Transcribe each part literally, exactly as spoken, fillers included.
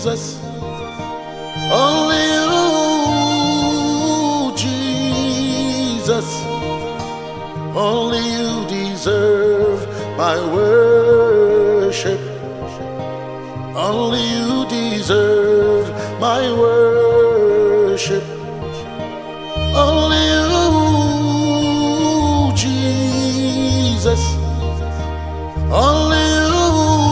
Jesus. Only you, Jesus. Only you deserve my worship. Only you deserve my worship. Only you, Jesus. Only you,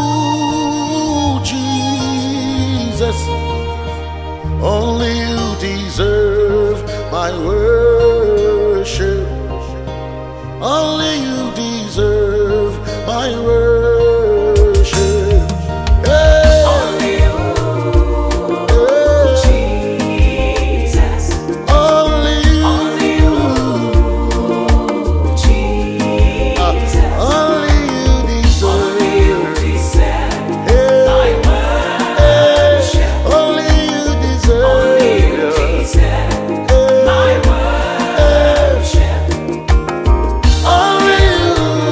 Jesus. Only you deserve my worship. Only you deserve my worship. Hey. Only you, hey. Jesus. Only you, only you, Jesus. Uh, only you deserve, only you deserve hey. my worship. Hey. Only you deserve, only you deserve hey. my worship. Only you,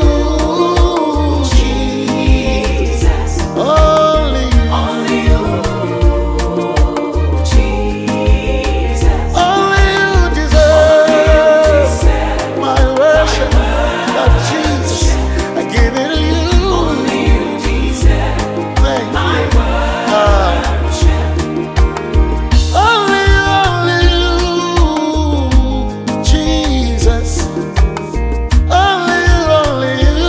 Jesus. Only you, only you, Jesus. Only you deserve my worship, Lord Jesus. I give it to you. Only you deserve Thank my you. worship. Only you, only you, Jesus. Only you, only you,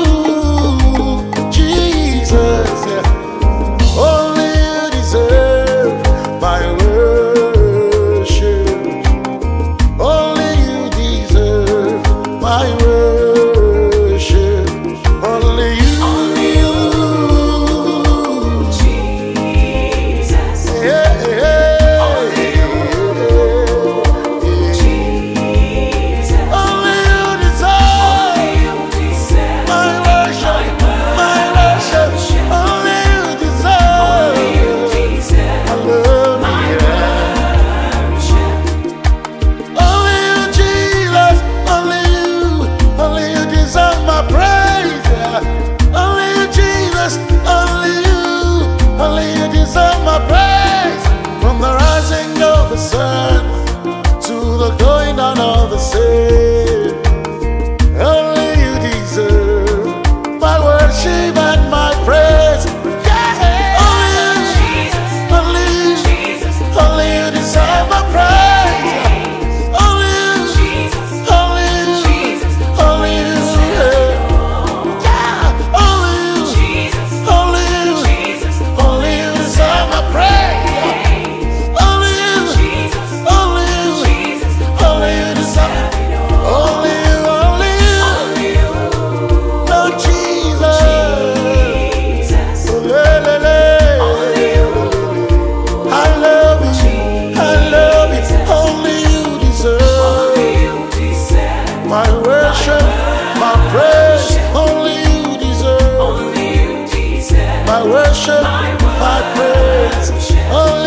Jesus. Yeah. Only you deserve my worship. Only you deserve my worship. Only you, only you, Jesus. Yeah, yeah. Only you, Jesus. Only you deserve my worship, my worship. Only you deserve. I love you. Only you, Jesus. Only you, only you deserve my praise. Yeah. Only you, Jesus. Only you, only you deserve my praise. From the rising of the sun to the going down of the same. Only you deserve my worship and my praise. Yeah. Only you, only you, only you deserve my praise. Only you, only you, only you, yeah. Only you, only you, only you deserve my praise. Only you, only you, only you deserve. Only you, only you, Lord Jesus. Oh, le, le, le. I love you, I love you. Only you deserve my worship, my praise. Only you deserve my worship, my praise. Only